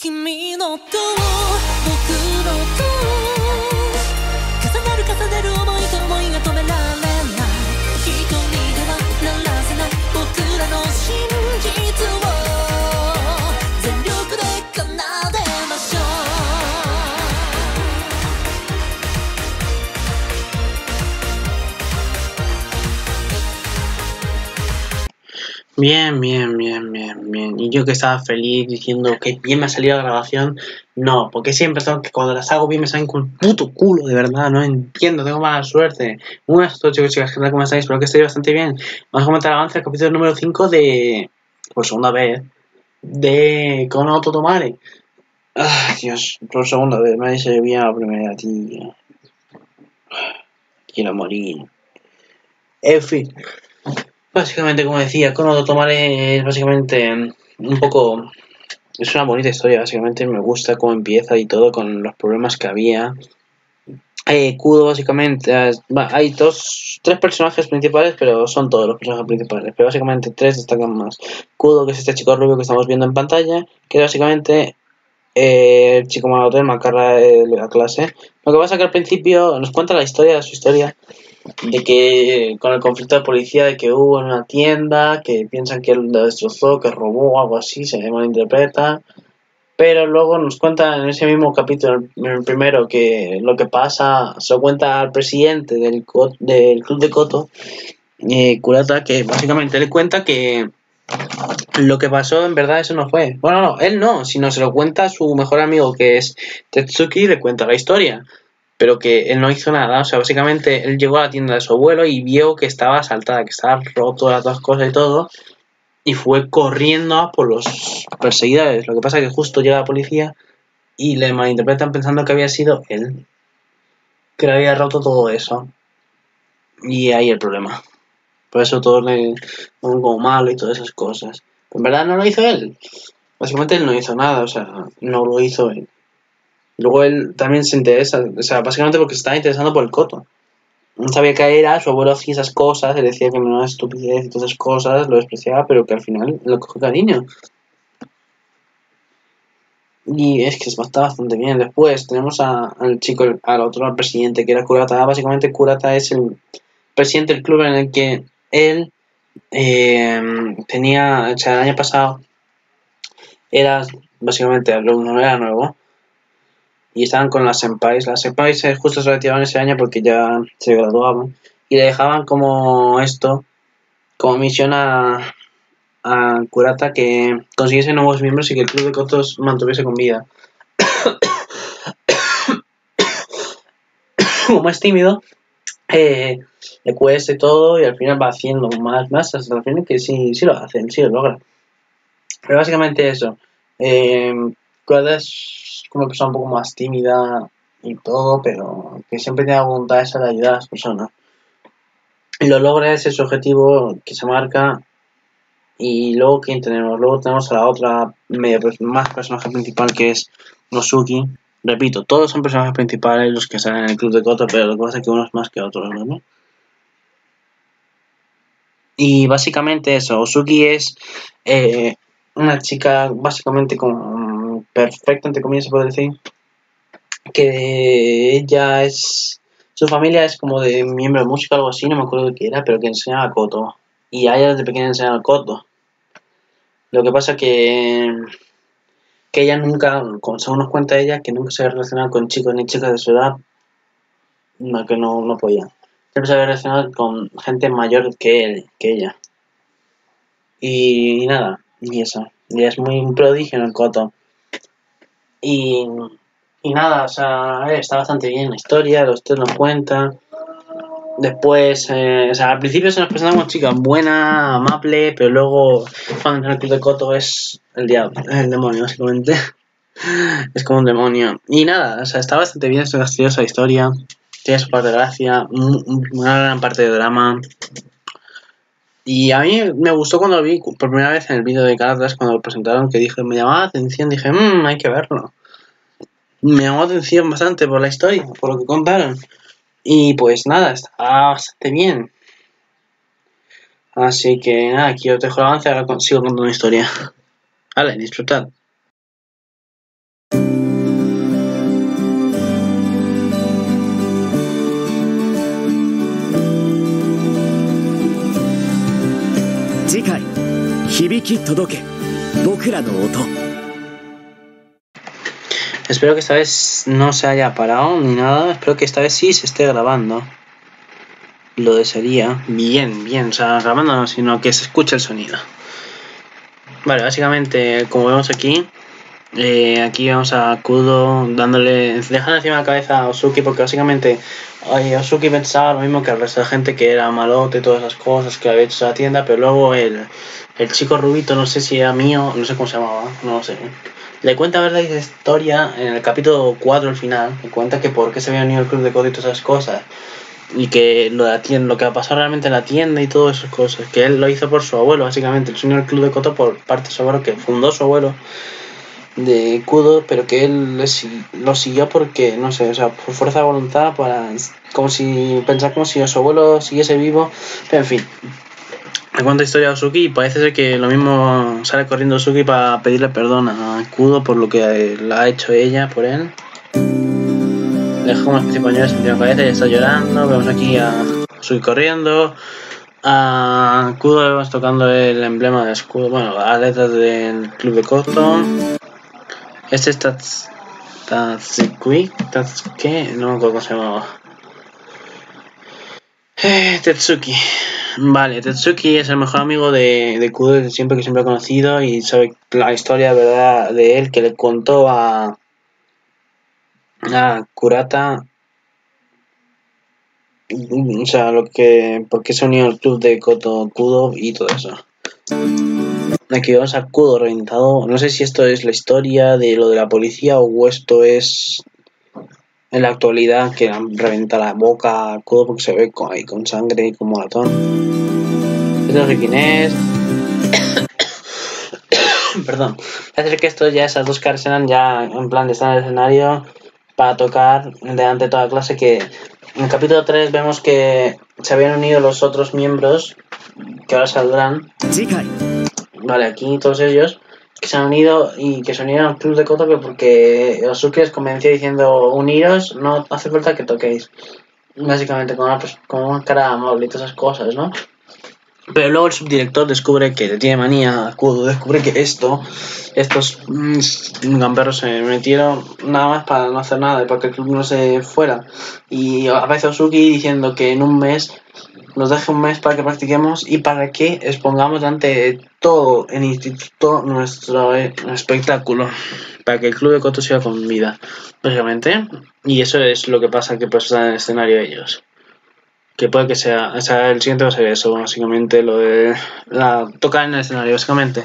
君のと僕のと重なる重ねる想いと想いが止められない一人ではならせない僕らの真実を全力で奏でましょう Bien, bien, bien, bien, bien. Y yo que estaba feliz diciendo que bien me ha salido la grabación. No, porque siempre tengo que cuando las hago bien me salen con el puto culo, de verdad. No entiendo, tengo mala suerte. Buenas noches, chicos, chicas, ¿qué tal? ¿Cómo estáis? Espero que estéis bastante bien. Vamos a comentar el avance del capítulo número 5 de... por segunda vez. De Kono Totomare. Ay, Dios, por segunda vez. Me dice bien la primera, tío. Quiero morir. En fin. Básicamente, como decía, Kono Totomare es básicamente un poco... Es una bonita historia, básicamente. Me gusta cómo empieza y todo, con los problemas que había. Kudo, básicamente... hay tres personajes principales, pero son todos los personajes principales. Pero básicamente tres destacan más. Kudo, que es este chico rubio que estamos viendo en pantalla, que es básicamente... el chico malo del Macarra de la clase. Lo que pasa es que al principio nos cuenta la historia de su historia, de que con el conflicto de policía de que hubo en una tienda, que piensan que él lo destrozó, que robó o algo así, se malinterpreta, pero luego nos cuenta en ese mismo capítulo, en el primero, que lo que pasa se lo cuenta al presidente del club de Koto, Kurata, que básicamente le cuenta que lo que pasó en verdad eso no fue. Bueno, no, él no, sino se lo cuenta a su mejor amigo que es Tetsuki, le cuenta la historia. Pero que él no hizo nada, o sea, básicamente él llegó a la tienda de su abuelo y vio que estaba asaltada, que estaba roto las dos cosas y todo, y fue corriendo a por los perseguidores. Lo que pasa es que justo llega la policía y le malinterpretan pensando que había sido él, que le había roto todo eso. Y ahí el problema. Por eso todos le ponen como malo y todas esas cosas. Pero en verdad no lo hizo él. Básicamente él no hizo nada, o sea, no lo hizo él. Luego él también se interesa, o sea, básicamente porque se estaba interesando por el Koto. No sabía qué era, su abuelo hacía esas cosas, le decía que no era estupidez y todas esas cosas, lo despreciaba, pero que al final lo cogió cariño. Y es que está bastante bien. Después tenemos al chico, al otro, al presidente, que era Kurata. Básicamente Kurata es el presidente del club en el que él tenía, o sea, el año pasado era básicamente alumno, no era nuevo. Y estaban con las senpais. Las senpais justo se retiraban ese año porque ya se graduaban. Y le dejaban como esto, como misión a Kurata que consiguiese nuevos miembros y que el club de Koto mantuviese con vida. Como es tímido, le cueste todo y al final va haciendo más hasta el final que sí lo hacen, sí lo logra. Pero básicamente eso. Kurata es como una persona un poco más tímida y todo, pero que siempre tiene la voluntad esa de ayudar a las personas. Y lo logra, ese es su objetivo que se marca. Y luego, ¿quién tenemos? Luego tenemos a la otra más personaje principal, que es Nosuki. Repito, todos son personajes principales los que salen en el club de Koto, pero lo que pasa es que unos más que otros, ¿no? Y básicamente eso, Osuki es una chica básicamente como perfecta, entre comillas se puede decir, que ella es... Su familia es como de miembro de música o algo así, no me acuerdo de qué era, pero que enseñaba a Koto. Y a ella desde pequeña enseñaba a Koto. Lo que pasa que ella nunca, según nos cuenta ella, que nunca se había relacionado con chicos ni chicas de su edad, que no podía. Siempre se había relacionado con gente mayor que ella. Y nada, y eso. Y es muy un prodigio en el Koto. Y nada, o sea, está bastante bien la historia, los tres nos cuentan. Después, o sea, al principio se nos presenta como chica buena, amable, pero luego cuando entra en el club de Koto es el diablo, es el demonio, básicamente. Es como un demonio. Y nada, o sea, está bastante bien, es graciosa la historia. Tiene su parte de gracia, una gran parte de drama. Y a mí me gustó cuando lo vi por primera vez en el vídeo de Cartas, cuando lo presentaron, que dije, me llamaba la atención, dije, hay que verlo. Me llamó la atención bastante por la historia, por lo que contaron. Y pues nada, está bastante bien. Así que nada, aquí os dejo el avance, ahora sigo contando una historia. Vale, disfrutad. 響き届け僕らの音。 Espero que esta vez no se haya parado ni nada. Espero que esta vez sí se esté grabando. Lo desearía. Bien, bien. O sea, grabando no, sino que se escuche el sonido. Vale, básicamente, como vemos aquí, aquí vemos a Kudo dejando encima de la cabeza a Osuki, porque básicamente Osuki pensaba lo mismo que el resto de gente, que era malote y todas esas cosas que había hecho a la tienda, pero luego el chico rubito, no sé si era mío, no sé cómo se llamaba, no lo sé. Le cuenta ver la historia en el capítulo 4 al final, le cuenta que por qué se había unido el club de Kodo y todas esas cosas. Y que lo de la tienda, lo que ha pasado realmente en la tienda y todas esas cosas, que él lo hizo por su abuelo, básicamente, el señor Club de Koto por parte de su abuelo, que fundó su abuelo de Kudo, pero que él lo siguió porque, no sé, o sea, por fuerza de voluntad, como si pensar como si su abuelo siguiese vivo, pero en fin. Le cuenta la historia a Osuki y parece ser que lo mismo sale corriendo Osuki para pedirle perdón a Kudo por lo que le ha hecho ella por él. Deja como una especie de pañuelo en la cabeza y está llorando. Vemos aquí a Osuki corriendo. A Kudo vemos tocando el emblema del escudo, bueno, las letras del club de Koto. Este es Tatsuki, ¿qué? No me acuerdo cómo se llamaba. Tetsuki. Vale, Tetsuki es el mejor amigo de Kudo que siempre ha conocido y sabe la historia verdad de él que le contó a Kurata. O sea, por qué se unió al club de Koto Kudo y todo eso. Aquí vemos a Kudo reventado. No sé si esto es la historia de lo de la policía o esto es en la actualidad que reventa la boca a Kudo porque se ve ahí con sangre y con moratón. No sé quién es. Perdón. Parece que esto ya esas dos caras eran ya en plan de estar en el escenario para tocar delante de toda clase, que en el capítulo 3 vemos que se habían unido los otros miembros que ahora saldrán. Vale, aquí todos ellos que se han unido y que se unieron al club de Koto porque Osuki les convenció diciendo uniros, no hace falta que toquéis. Básicamente con una cara amable y todas esas cosas, ¿no? Pero luego el subdirector descubre que le tiene manía a Kudo, descubre que estos gamberros se metieron nada más para no hacer nada y para que el club no se fuera. Y aparece Osuki diciendo que en un mes nos deje un mes para que practiquemos y para que expongamos delante todo el instituto nuestro espectáculo, para que el club de Koto siga con vida, básicamente. Y eso es lo que pasa, que pues están en el escenario ellos. Que puede que sea, o sea, el siguiente va a ser eso, básicamente, lo de tocar en el escenario, básicamente.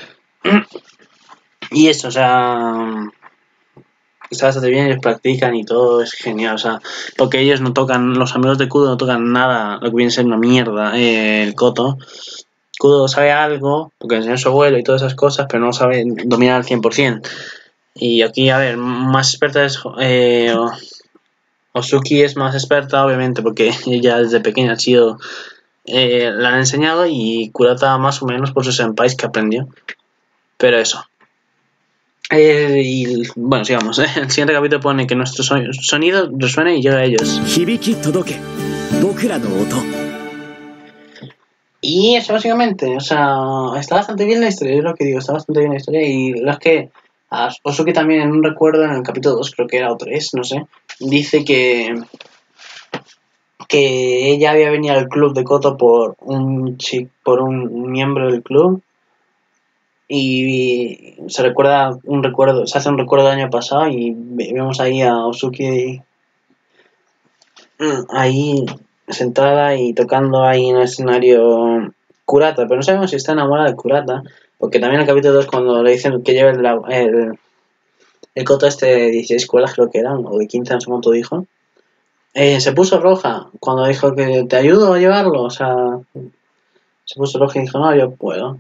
Y eso, o sea, está bastante bien, ellos practican y todo, es genial, o sea, porque ellos no tocan, los amigos de Kudo no tocan nada, lo que viene a ser una mierda, el Koto. Kudo sabe algo, porque enseñó a su abuelo y todas esas cosas, pero no sabe dominar al 100%. Y aquí, a ver, más experta es Osuki es más experta, obviamente, porque ella desde pequeña ha sido la han enseñado, y Kurata más o menos por sus senpais que aprendió. Pero eso. Y bueno, sigamos. El siguiente capítulo pone que nuestro sonido resuene y llega a ellos. Y eso básicamente, o sea, está bastante bien la historia, es lo que digo, está bastante bien la historia. Y lo es que a Osuki también en un recuerdo, en el capítulo 2, creo que era o 3, no sé, dice que ella había venido al club de Koto por un miembro del club, y se hace un recuerdo del año pasado y vemos ahí a Osuki ahí sentada y tocando ahí en el escenario Kurata, pero no sabemos si está enamorada de Kurata, porque también en el capítulo 2 cuando le dicen que lleve el Koto este de 16 escuelas creo que eran, o de 15, no sé cuánto dijo. Se puso roja cuando dijo que te ayudo a llevarlo, o sea, se puso roja y dijo, no, yo puedo.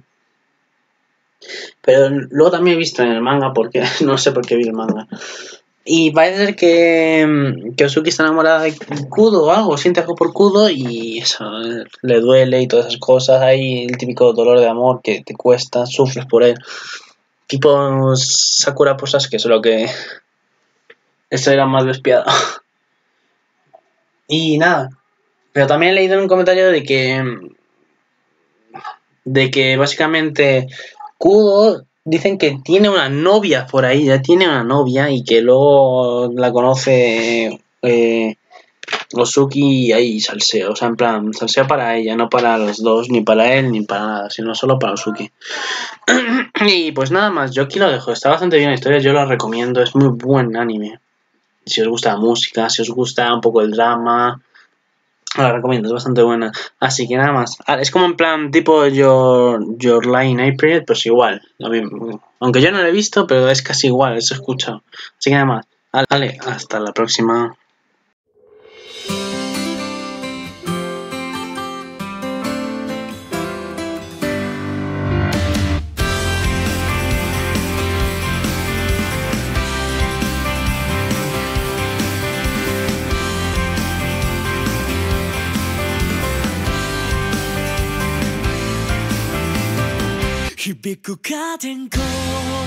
Pero luego también he visto en el manga, porque no sé por qué vi el manga. Y parece ser que Osuki está enamorada de Kudo o algo, siente algo por Kudo y eso, le duele y todas esas cosas. Hay el típico dolor de amor que te cuesta, sufres por él. Tipo Sakura por Sasuke, solo que esto era más despiadado. Y nada, pero también he leído en un comentario de que de que básicamente Kudo dicen que tiene una novia por ahí, ya tiene una novia y que luego la conoce Osuki y ahí salseo, o sea, en plan, salseo para ella, no para los dos, ni para él, ni para nada, sino solo para Osuki. Y pues nada más, yo aquí lo dejo, está bastante bien la historia, yo lo recomiendo, es muy buen anime. Si os gusta la música, si os gusta un poco el drama, la recomiendo, es bastante buena. Así que nada más, es como en plan tipo Your Lie in April, pues igual, lo mismo. Aunque yo no lo he visto, pero es casi igual, eso he escuchado. Así que nada más, vale, hasta la próxima. 響くカーテンコール